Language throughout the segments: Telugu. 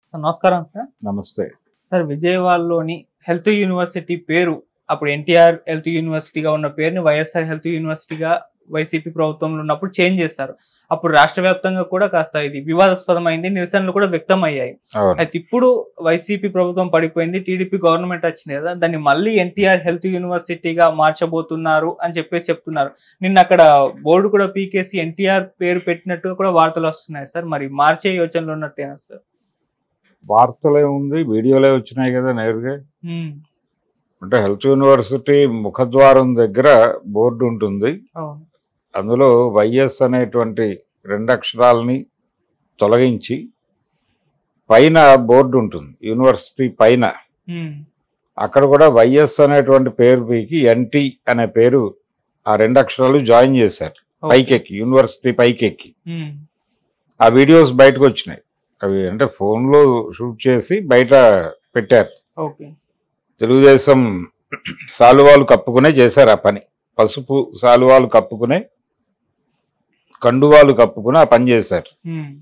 సార్ నమస్కారం సార్. నమస్తే. సార్ విజయవాడలోని హెల్త్ యూనివర్సిటీ పేరు అప్పుడు ఎన్టీఆర్ హెల్త్ యూనివర్సిటీగా ఉన్న పేరుని వైఎస్ఆర్ హెల్త్ యూనివర్సిటీగా వైసీపీ ప్రభుత్వంలో ఉన్నప్పుడు చేంజ్ చేశారు. అప్పుడు రాష్ట్ర వ్యాప్తంగా కూడా కాస్త ఇది వివాదాస్పదమైంది, నిరసనలు కూడా వ్యక్తం అయ్యాయి. అయితే ఇప్పుడు వైసీపీ ప్రభుత్వం పడిపోయింది, టీడీపీ గవర్నమెంట్ వచ్చింది కదా, దాన్ని మళ్ళీ ఎన్టీఆర్ హెల్త్ యూనివర్సిటీగా మార్చబోతున్నారు అని చెప్తున్నారు. నిన్న అక్కడ బోర్డు కూడా పీకేసి ఎన్టీఆర్ పేరు పెట్టినట్టుగా కూడా వార్తలు వస్తున్నాయి సార్. మరి మార్చే యోచనలో ఉన్నట్టేనా సార్? వార్తలే ఉంది, వీడియోలే వచ్చినాయి కదా నేరుగా. అంటే హెల్త్ యూనివర్సిటీ ముఖద్వారం దగ్గర బోర్డు ఉంటుంది. అందులో వైఎస్ అనేటువంటి 2 అక్షరాలని తొలగించి పైన బోర్డు ఉంటుంది యూనివర్సిటీ పైన. అక్కడ కూడా వైఎస్ అనేటువంటి పేరు పీకి ఎన్టీ అనే పేరు ఆ 2 అక్షరాలు జాయిన్ చేశారు పైకెక్కి, యూనివర్సిటీ పైకెక్కి. ఆ వీడియోస్ బయటకు వచ్చినాయి. అవి అంటే ఫోన్లో షూట్ చేసి బయట పెట్టారు. తెలుగుదేశం సాలువాలు కప్పుకునే చేశారు ఆ పని. పసుపు సాలువాలు కప్పుకునే, కండువాలు కప్పుకుని ఆ పని చేశారు.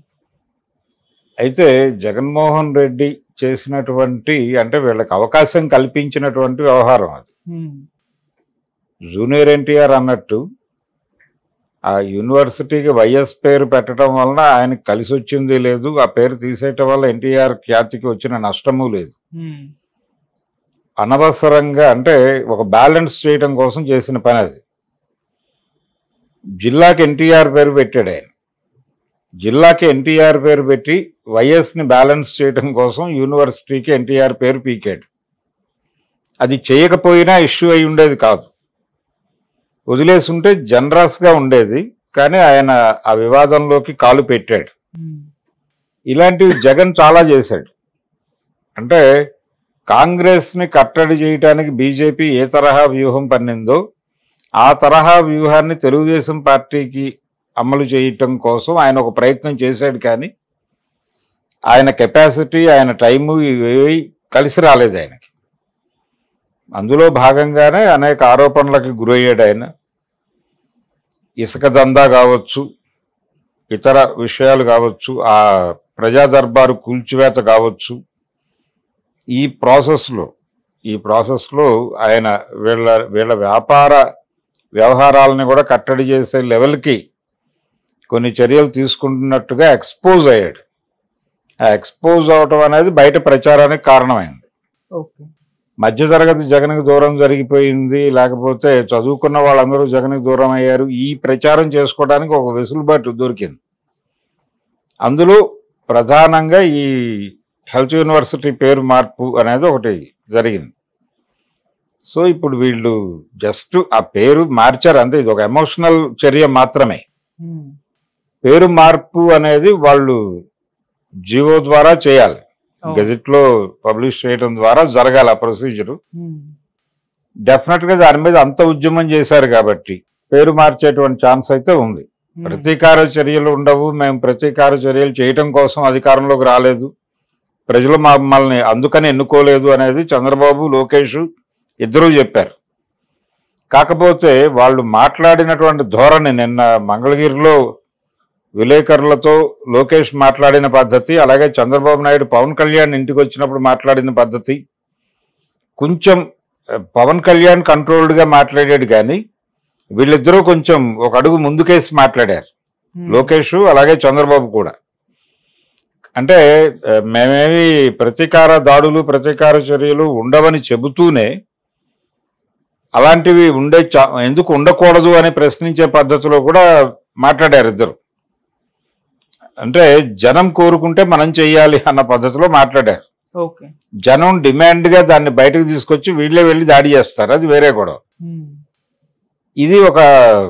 అయితే జగన్మోహన్ రెడ్డి చేసినటువంటి, అంటే వీళ్ళకి అవకాశం కల్పించినటువంటి వ్యవహారం అది. జూనియర్ ఎన్టీఆర్ అన్నట్టు ఆ యూనివర్సిటీకి వైఎస్ పేరు పెట్టడం వలన ఆయనకు కలిసి వచ్చింది లేదు, ఆ పేరు తీసేయటం వల్ల ఎన్టీఆర్ ఖ్యాతికి వచ్చిన నష్టము లేదు. అనవసరంగా అంటే ఒక బ్యాలెన్స్ చేయడం కోసం చేసిన పని అది. జిల్లాకి ఎన్టీఆర్ పేరు పెట్టాడు ఆయన. జిల్లాకి ఎన్టీఆర్ పేరు పెట్టి వైఎస్ని బ్యాలెన్స్ చేయడం కోసం యూనివర్సిటీకి ఎన్టీఆర్ పేరు పీకాడు. అది చేయకపోయినా ఇష్యూ అయి ఉండేది కాదు, వదిలేసి ఉంటే జనరస్గా ఉండేది. కానీ ఆయన ఆ వివాదంలోకి కాలు పెట్టాడు. ఇలాంటివి జగన్ చాలా చేశాడు. అంటే కాంగ్రెస్ని కట్టడి చేయడానికి బీజేపీ ఏ తరహా వ్యూహం పన్నిందో ఆ తరహా వ్యూహాన్ని తెలుగుదేశం పార్టీకి అమలు చేయటం కోసం ఆయన ఒక ప్రయత్నం చేశాడు. కానీ ఆయన కెపాసిటీ, ఆయన టైము ఇవి కలిసి రాలేదు ఆయనకి. అందులో భాగంగానే అనేక ఆరోపణలకు గురయ్యాడు ఆయన. ఇసుక దందా కావచ్చు, ఇతర విషయాలు కావచ్చు, ఆ ప్రజా దర్బారు కూల్చివేత కావచ్చు, ఈ ప్రాసెస్లో ఆయన వీళ్ళ వ్యాపార వ్యవహారాలని కూడా కట్టడి చేసే లెవెల్కి కొన్ని చర్యలు తీసుకుంటున్నట్టుగా ఎక్స్పోజ్ అయ్యాడు. ఆ ఎక్స్పోజ్ అవటం అనేది బయట ప్రచారానికి కారణమైంది. మధ్యతరగతి జగన్కి దూరం జరిగిపోయింది, లేకపోతే చదువుకున్న వాళ్ళందరూ జగన్కి దూరం అయ్యారు, ఈ ప్రచారం చేసుకోవడానికి ఒక వెసులుబాటు దొరికింది. అందులో ప్రధానంగా ఈ హెల్త్ యూనివర్సిటీ పేరు మార్పు అనేది ఒకటి జరిగింది. సో ఇప్పుడు వీళ్ళు జస్ట్ ఆ పేరు మార్చారు అంతే. ఇది ఒక ఎమోషనల్ చర్య మాత్రమే. పేరు మార్పు అనేది వాళ్ళు జీవో ద్వారా చేయాలి, గెజెట్లో పబ్లిష్ చేయడం ద్వారా జరగాలి ఆ ప్రొసీజరు. డెఫినెట్గా దాని మీద అంత ఉద్యమం చేశారు కాబట్టి పేరు మార్చేటువంటి ఛాన్స్ అయితే ఉంది. ప్రతీకార చర్యలు ఉండవు, మేము ప్రతీకార చర్యలు చేయటం కోసం అధికారంలోకి రాలేదు, ప్రజలు మమ్మల్ని అందుకని ఎన్నుకోలేదు అనేది చంద్రబాబు, లోకేష్ ఇద్దరూ చెప్పారు. కాకపోతే వాళ్ళు మాట్లాడినటువంటి ధోరణి, నిన్న మంగళగిరిలో విలేకరులతో లోకేష్ మాట్లాడిన పద్ధతి, అలాగే చంద్రబాబు నాయుడు పవన్ కళ్యాణ్ ఇంటికి వచ్చినప్పుడు మాట్లాడిన పద్ధతి, కొంచెం పవన్ కళ్యాణ్ కంట్రోల్డ్గా మాట్లాడాడు. కానీ వీళ్ళిద్దరూ కొంచెం ఒక అడుగు ముందుకేసి మాట్లాడారు, లోకేష్ అలాగే చంద్రబాబు కూడా. అంటే మేమేమి ప్రతీకార దాడులు, ప్రతీకార చర్యలు ఉండవని చెబుతూనే అలాంటివి ఎందుకు ఉండకూడదు అని ప్రశ్నించే పద్ధతిలో కూడా మాట్లాడారు ఇద్దరు. అంటే జనం కోరుకుంటే మనం చెయ్యాలి అన్న పద్ధతిలో మాట్లాడారు. జనం డిమాండ్గా దాన్ని బయటకు తీసుకొచ్చి వీళ్ళే వెళ్ళి దాడి చేస్తారు, అది వేరే గొడవ. ఇది ఒక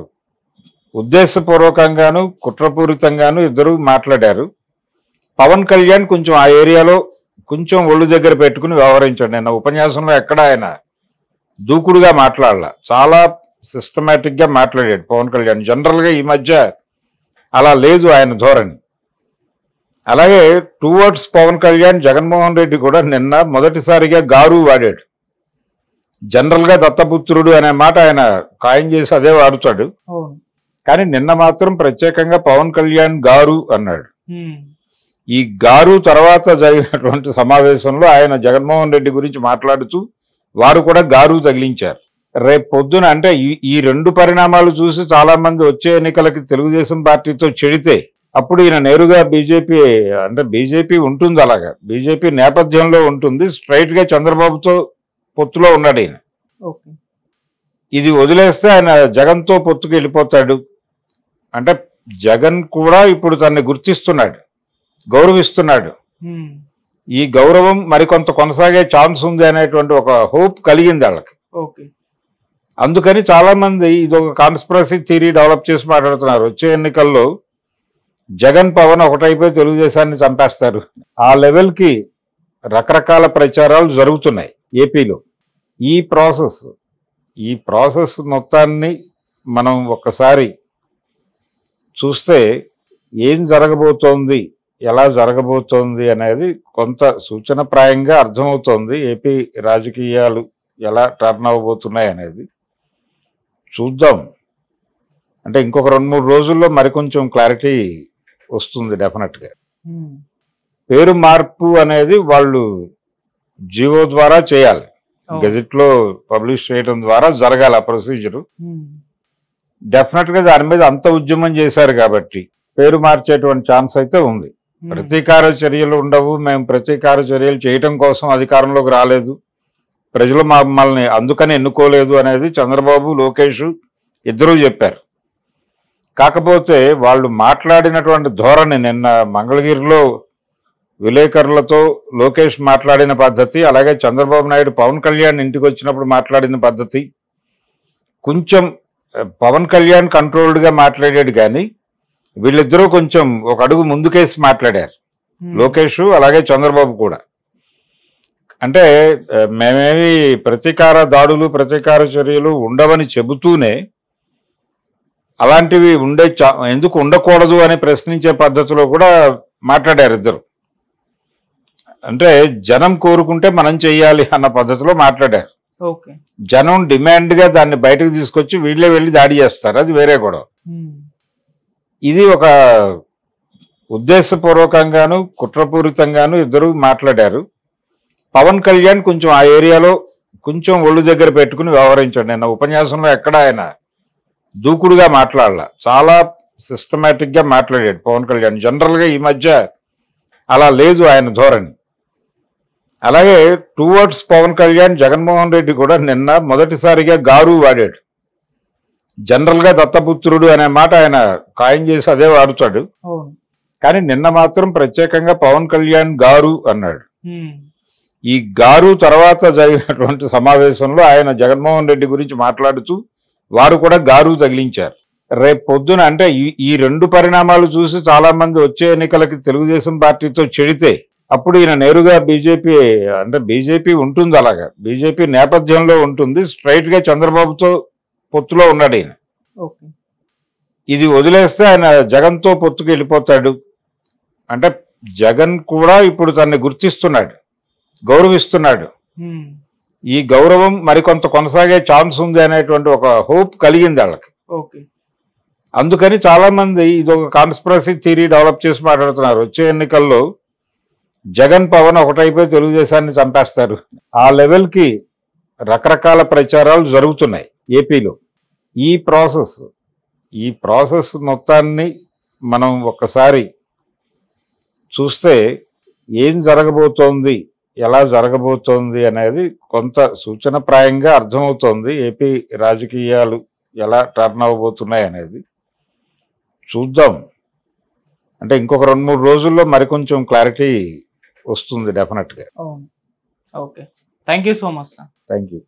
ఉద్దేశపూర్వకంగాను కుట్రపూరితంగాను ఇద్దరు మాట్లాడారు. పవన్ కళ్యాణ్ కొంచెం ఆ ఏరియాలో కొంచెం ఒళ్ళు దగ్గర పెట్టుకుని వ్యవహరించాడు. నిన్న ఉపన్యాసంలో ఎక్కడ ఆయన దూకుడుగా మాట్లాడాల, చాలా సిస్టమేటిక్గా మాట్లాడాడు పవన్ కళ్యాణ్. జనరల్గా ఈ మధ్య అలా లేదు ఆయన ధోరణి. అలాగే టువర్డ్స్ పవన్ కళ్యాణ్ జగన్మోహన్ రెడ్డి కూడా నిన్న మొదటిసారిగా గారు వాడాడు. జనరల్గా దత్తపుత్రుడు అనే మాట ఆయన ఖాయం చేసి అదే వాడుతాడు. కానీ నిన్న మాత్రం ప్రత్యేకంగా పవన్ కళ్యాణ్ గారు అన్నాడు. ఈ గారు తర్వాత జరిగినటువంటి సమావేశంలో ఆయన జగన్మోహన్ రెడ్డి గురించి మాట్లాడుతూ వారు కూడా గారు తగిలించారు. రేపు పొద్దున అంటే ఈ రెండు పరిణామాలు చూసి చాలా మంది వచ్చే ఎన్నికలకి తెలుగుదేశం పార్టీతో చెడితే అప్పుడు ఈయన నేరుగా బీజేపీ అంటే బీజేపీ ఉంటుంది, అలాగా బీజేపీ నేపథ్యంలో ఉంటుంది, స్ట్రైట్ గా చంద్రబాబుతో పొత్తులో ఉన్నాడు ఈయన. ఇది వదిలేస్తే ఆయన జగన్తో పొత్తుకు వెళ్ళిపోతాడు. అంటే జగన్ కూడా ఇప్పుడు తనని గుర్తిస్తున్నాడు, గౌరవిస్తున్నాడు. ఈ గౌరవం మరికొంత కొనసాగే ఛాన్స్ ఉంది అనేటువంటి ఒక హోప్ కలిగింది వాళ్ళకి. అందుకని చాలా మంది ఇది ఒక కాన్స్పిరసీ థియరీ డెవలప్ చేసి మాట్లాడుతున్నారు. వచ్చే ఎన్నికల్లో జగన్ పవన్ ఒకటైపోయి తెలుగుదేశాన్ని చంపేస్తారు. ఆ లెవెల్కి రకరకాల ప్రచారాలు జరుగుతున్నాయి ఏపీలో. ఈ ప్రాసెస్ మొత్తాన్ని మనం ఒక్కసారి చూస్తే ఏం జరగబోతోంది, ఎలా జరగబోతోంది అనేది కొంత సూచనప్రాయంగా అర్థమవుతోంది. ఏపీ రాజకీయాలు ఎలా టర్న్ అవ్వబోతున్నాయి అనేది చూద్దాం. అంటే ఇంకొక 2-3 రోజుల్లో మరికొంచెం క్లారిటీ వస్తుంది డెఫినెట్గా. పేరు మార్పు అనేది వాళ్ళు జీవో ద్వారా చేయాలి, గెజెట్లో పబ్లిష్ చేయడం ద్వారా జరగాలి ఆ ప్రొసీజరు. డెఫినెట్గా దాని మీద అంత ఉద్యమం చేశారు కాబట్టి పేరు మార్చేటువంటి ఛాన్స్ అయితే ఉంది. ప్రతీకార చర్యలు ఉండవు, మేము ప్రతీకార చర్యలు చేయటం కోసం అధికారంలోకి రాలేదు, ప్రజలు మమ్మల్ని అందుకని ఎన్నుకోలేదు అనేది చంద్రబాబు లోకేష్ ఇద్దరూ చెప్పారు. కాకపోతే వాళ్ళు మాట్లాడినటువంటి ధోరణి, నిన్న మంగళగిరిలో విలేకరులతో లోకేష్ మాట్లాడిన పద్ధతి, అలాగే చంద్రబాబు నాయుడు పవన్ కళ్యాణ్ ఇంటికి వచ్చినప్పుడు మాట్లాడిన పద్ధతి, కొంచెం పవన్ కళ్యాణ్ కంట్రోల్డ్గా మాట్లాడాడు కానీ వీళ్ళిద్దరూ కొంచెం ఒక అడుగు ముందుకేసి మాట్లాడారు, లోకేష్ అలాగే చంద్రబాబు కూడా. అంటే మేమేమి ప్రతీకార దాడులు ప్రతీకార చర్యలు ఉండవని చెబుతూనే అలాంటివి ఎందుకు ఉండకూడదు అని ప్రశ్నించే పద్ధతిలో కూడా మాట్లాడారు ఇద్దరు. అంటే జనం కోరుకుంటే మనం చెయ్యాలి అన్న పద్ధతిలో మాట్లాడారు. జనం డిమాండ్గా దాన్ని బయటకు తీసుకొచ్చి వీళ్ళే వెళ్ళి దాడి చేస్తారు, అది వేరే గొడవ. ఇది ఒక ఉద్దేశపూర్వకంగాను కుట్రపూరితంగాను ఇద్దరు మాట్లాడారు. పవన్ కళ్యాణ్ కొంచెం ఆ ఏరియాలో కొంచెం ఒళ్ళు దగ్గర పెట్టుకుని వ్యవహరించాడు. నిన్న ఉపన్యాసంలో ఎక్కడ ఆయన దూకుడుగా మాట్లాడాల, చాలా సిస్టమేటిక్గా మాట్లాడాడు పవన్ కళ్యాణ్. జనరల్గా ఈ మధ్య అలా లేదు ఆయన ధోరణి. అలాగే టువర్డ్స్ పవన్ కళ్యాణ్ జగన్మోహన్ రెడ్డి కూడా నిన్న మొదటిసారిగా గారు వాడాడు. జనరల్గా దత్తపుత్రుడు అనే మాట ఆయన ఖాయం చేసి అదే వాడుతాడు, కానీ నిన్న మాత్రం ప్రత్యేకంగా పవన్ కళ్యాణ్ గారు అన్నాడు. ఈ గారు తర్వాత జరిగినటువంటి సమావేశంలో ఆయన జగన్మోహన్ రెడ్డి గురించి మాట్లాడుతూ వారు కూడా గారు తగిలించారు. రేపు పొద్దున అంటే ఈ రెండు పరిణామాలు చూసి చాలా మంది వచ్చే ఎన్నికలకి తెలుగుదేశం పార్టీతో చెడితే అప్పుడు ఈయన నేరుగా బీజేపీ అంటే బీజేపీ ఉంటుంది, అలాగా బీజేపీ నేపథ్యంలో ఉంటుంది, స్ట్రైట్ గా చంద్రబాబుతో పొత్తులో ఉన్నాడు ఈయన. ఇది వదిలేస్తే ఆయన జగన్తో పొత్తుకు వెళ్ళిపోతాడు. అంటే జగన్ కూడా ఇప్పుడు తనని గుర్తిస్తున్నాడు, గౌరవిస్తున్నాడు. ఈ గౌరవం మరికొంత కొనసాగే ఛాన్స్ ఉంది అనేటువంటి ఒక హోప్ కలిగింది వాళ్ళకి. అందుకని చాలా మంది ఇది ఒక కాన్స్పిరసీ థియరీ డెవలప్ చేసి మాట్లాడుతున్నారు. వచ్చే ఎన్నికల్లో జగన్ పవన్ ఒకటైపోయి తెలుగుదేశాన్ని చంపేస్తారు. ఆ లెవెల్కి రకరకాల ప్రచారాలు జరుగుతున్నాయి ఏపీలో. ఈ ప్రాసెస్ మొత్తాన్ని మనం ఒక్కసారి చూస్తే ఏం జరగబోతోంది, ఎలా జరగబోతోంది అనేది కొంత సూచనప్రాయంగా అర్థమవుతోంది. ఏపీ రాజకీయాలు ఎలా టర్న్ అవ్వబోతున్నాయి అనేది చూద్దాం. అంటే ఇంకొక 2-3 రోజుల్లో మరికొంచెం క్లారిటీ వస్తుంది డెఫినెట్గా. Okay, thank you so much sir. Thank you.